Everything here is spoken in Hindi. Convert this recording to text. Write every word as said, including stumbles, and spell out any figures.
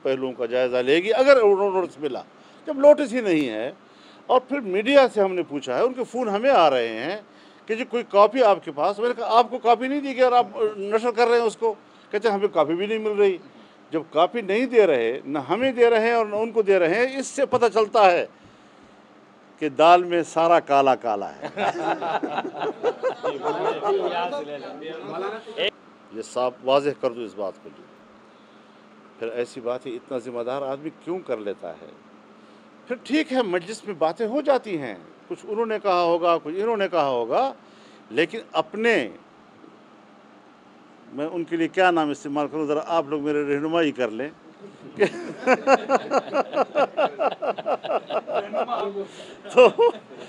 पहलुओं का जायज़ा लेगी अगर नोटिस मिला। जब नोटिस ही नहीं है, और फिर मीडिया से हमने पूछा है, उनके फ़ोन हमें आ रहे हैं कि जी कोई कॉपी आपके पास, मैंने कहा आपको कॉपी नहीं दी गई और आप नशर कर रहे हैं उसको, कहते हैं हमें कॉपी भी नहीं मिल रही। जब कॉपी नहीं दे रहे, न हमें दे रहे हैं और न उनको दे रहे हैं, इससे पता चलता है कि दाल में सारा काला काला है। ये साफ वाज़ेह कर दो इस बात को जी। फिर ऐसी बात है, इतना ज़िम्मेदार आदमी क्यों कर लेता है? फिर ठीक है, मजलिस में बातें हो जाती हैं, कुछ उन्होंने कहा होगा, कुछ इन्होंने कहा होगा, लेकिन अपने, मैं उनके लिए क्या नाम इस्तेमाल करूं, ज़रा आप लोग मेरे रहनुमाई कर लें तो